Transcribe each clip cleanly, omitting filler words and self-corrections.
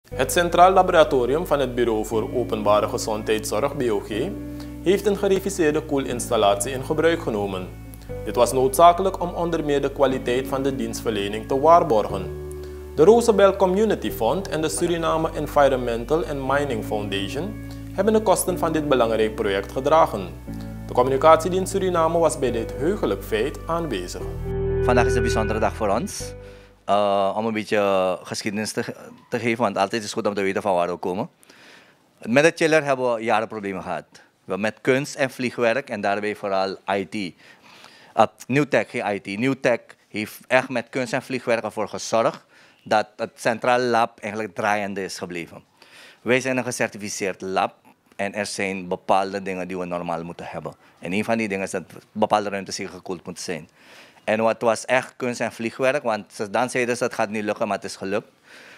Het Centraal Laboratorium van het Bureau voor Openbare Gezondheidszorg (BOG) heeft een gereviseerde koelinstallatie in gebruik genomen. Dit was noodzakelijk om onder meer de kwaliteit van de dienstverlening te waarborgen. De Roosevelt Community Fund en de Suriname Environmental and Mining Foundation hebben de kosten van dit belangrijk project gedragen. De communicatiedienst Suriname was bij dit heugelijk feit aanwezig. Vandaag is een bijzondere dag voor ons. Om een beetje geschiedenis te geven, want altijd is het goed om te weten van waar we komen. Met de chiller hebben we jaren problemen gehad. Met kunst en vliegwerk en daarbij vooral IT. Newtech, geen IT. Newtech heeft echt met kunst en vliegwerk ervoor gezorgd dat het Centraal Lab eigenlijk draaiende is gebleven. Wij zijn een gecertificeerd lab en er zijn bepaalde dingen die we normaal moeten hebben. En een van die dingen is dat bepaalde ruimtes hier gekoeld moeten zijn. En wat was echt kunst en vliegwerk, want dan zeiden ze dat het gaat niet lukken, maar het is gelukt.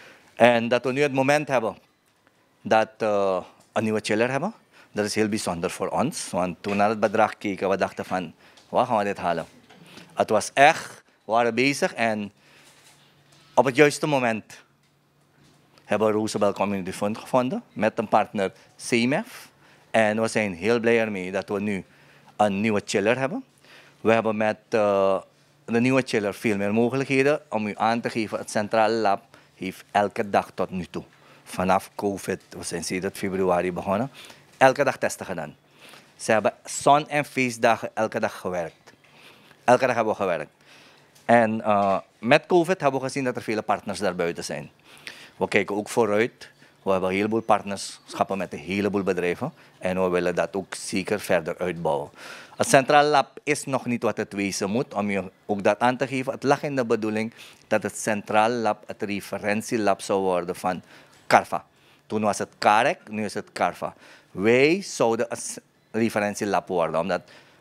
En dat we nu het moment hebben dat we een nieuwe chiller hebben, dat is heel bijzonder voor ons. Want toen we naar het bedrag keken, we dachten van, waar gaan we dit halen? Het was echt, we waren bezig en op het juiste moment hebben we Roosevelt Community Fund gevonden met een partner CMF. En we zijn heel blij ermee dat we nu een nieuwe chiller hebben. We hebben met de nieuwe chiller veel meer mogelijkheden. Om u aan te geven, het Centraal Lab heeft elke dag tot nu toe, vanaf COVID, we zijn sinds februari begonnen, elke dag testen gedaan. Ze hebben zon- en feestdagen elke dag gewerkt. Elke dag hebben we gewerkt. En met COVID hebben we gezien dat er vele partners daarbuiten zijn. We kijken ook vooruit. We hebben een heleboel partnerschappen met een heleboel bedrijven. En we willen dat ook zeker verder uitbouwen. Het Centraal Lab is nog niet wat het wezen moet, om je ook dat aan te geven. Het lag in de bedoeling dat het Centraal Lab het referentielab zou worden van CARFA. Toen was het CAREC, nu is het CARFA. Wij zouden een referentielab worden, omdat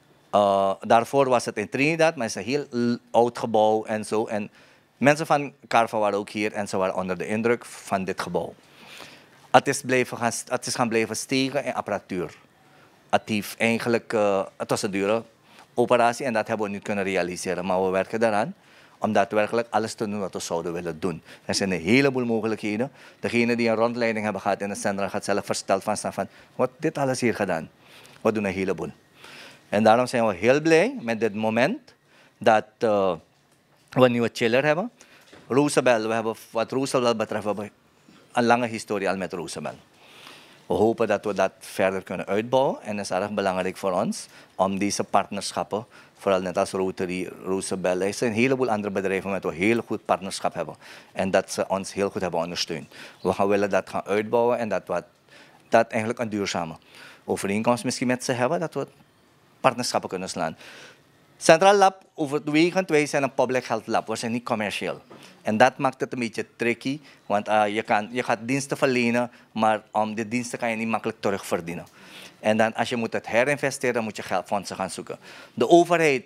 daarvoor was het in Trinidad, maar het is een heel oud gebouw en zo. En mensen van CARFA waren ook hier en ze waren onder de indruk van dit gebouw. Het is gaan blijven stegen in apparatuur. Het heeft eigenlijk, het was een dure operatie en dat hebben we nu kunnen realiseren. Maar we werken daaraan om daadwerkelijk alles te doen wat we zouden willen doen. Er zijn een heleboel mogelijkheden. Degene die een rondleiding hebben gehad in het centrum gaat zelf versteld van wat dit alles hier gedaan. We doen een heleboel. En daarom zijn we heel blij met dit moment dat we een nieuwe chiller hebben. Roosevelt, we hebben, wat Roosevelt betreft, we hebben een lange historie al met Roosevelt. We hopen dat we dat verder kunnen uitbouwen en het is erg belangrijk voor ons om deze partnerschappen, vooral net als Rotary, Roosevelt, er zijn een heleboel andere bedrijven met wie we een heel goed partnerschap hebben en dat ze ons heel goed hebben ondersteund. We willen dat gaan uitbouwen en dat eigenlijk een duurzame overeenkomst misschien met ze hebben, dat we partnerschappen kunnen slaan. Centraal Lab, overwegend, wij zijn een public health lab, we zijn niet commercieel. En dat maakt het een beetje tricky, want je gaat diensten verlenen, maar die diensten kan je niet makkelijk terugverdienen. En dan als je moet het herinvesteren, dan moet je geldfondsen gaan zoeken. De overheid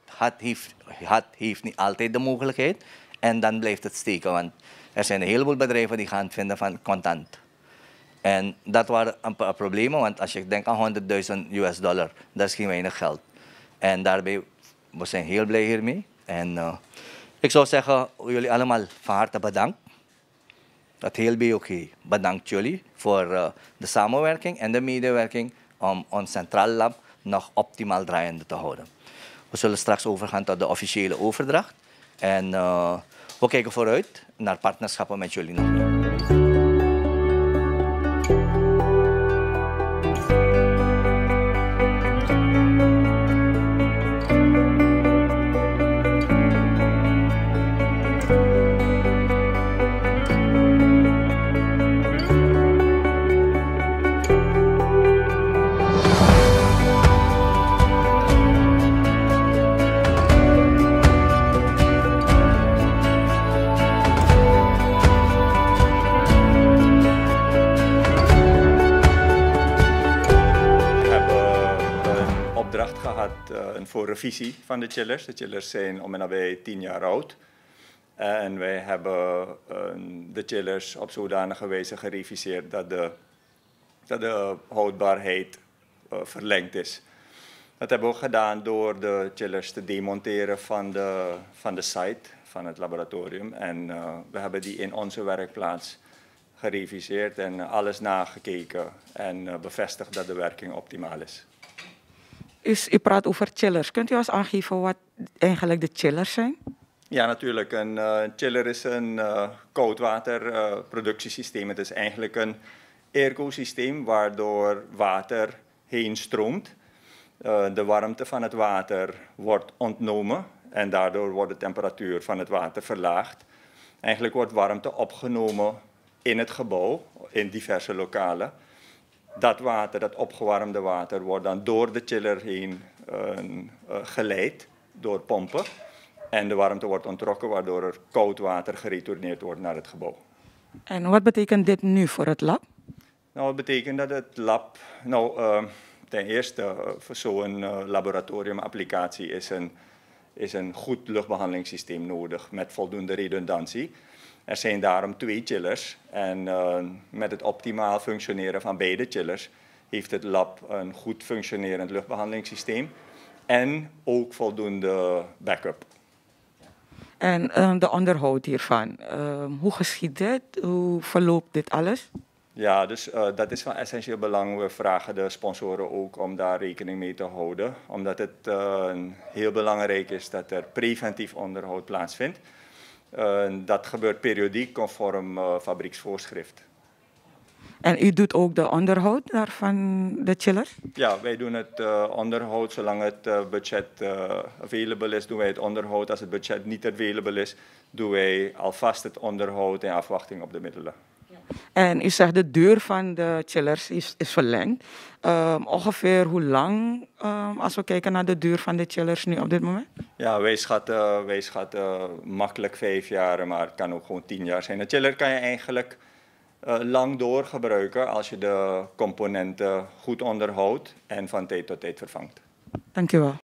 heeft niet altijd de mogelijkheid en dan blijft het steken, want er zijn een heleboel bedrijven die gaan vinden van contant. En dat waren een paar problemen, want als je denkt aan $100,000, dat is geen weinig geld. En daarbij, we zijn heel blij hiermee. En ik zou zeggen, jullie allemaal van harte bedankt. Het heel BOG bedankt jullie voor de samenwerking en de medewerking om ons Centraal Lab nog optimaal draaiende te houden. We zullen straks overgaan tot de officiële overdracht. En we kijken vooruit naar partnerschappen met jullie nog meer. Voor revisie van de chillers. De chillers zijn om en nabij 10 jaar oud. En wij hebben de chillers op zodanige wijze gereviseerd dat de houdbaarheid verlengd is. Dat hebben we gedaan door de chillers te demonteren van de site, van het laboratorium. En we hebben die in onze werkplaats gereviseerd en alles nagekeken en bevestigd dat de werking optimaal is. U praat over chillers. Kunt u ons aangeven wat eigenlijk de chillers zijn? Ja, natuurlijk. Een chiller is een koudwaterproductiesysteem. Het is eigenlijk een airco-systeem waardoor water heen stroomt. De warmte van het water wordt ontnomen en daardoor wordt de temperatuur van het water verlaagd. Eigenlijk wordt warmte opgenomen in het gebouw, in diverse lokalen. Dat water, dat opgewarmde water, wordt dan door de chiller heen geleid door pompen. En de warmte wordt ontrokken, waardoor er koud water geretourneerd wordt naar het gebouw. En wat betekent dit nu voor het lab? Nou, het betekent dat het lab... ten eerste, voor zo'n laboratoriumapplicatie is een goed luchtbehandelingssysteem nodig met voldoende redundantie. Er zijn daarom 2 chillers en met het optimaal functioneren van beide chillers heeft het lab een goed functionerend luchtbehandelingssysteem en ook voldoende backup. En de onderhoud hiervan, hoe geschiet dit? Hoe verloopt dit alles? Ja, dus dat is van essentieel belang. We vragen de sponsoren ook om daar rekening mee te houden, omdat het heel belangrijk is dat er preventief onderhoud plaatsvindt. Dat gebeurt periodiek conform fabrieksvoorschrift. En u doet ook de onderhoud daarvan, de chillers? Ja, wij doen het onderhoud zolang het budget available is, doen wij het onderhoud. Als het budget niet available is, doen wij alvast het onderhoud in afwachting op de middelen. En u zegt de duur van de chillers is verlengd. Ongeveer hoe lang, als we kijken naar de duur van de chillers nu op dit moment? Ja, wij schatten makkelijk 5 jaar, maar het kan ook gewoon 10 jaar zijn. Een chiller kan je eigenlijk lang door gebruiken als je de componenten goed onderhoudt en van tijd tot tijd vervangt. Dank u wel.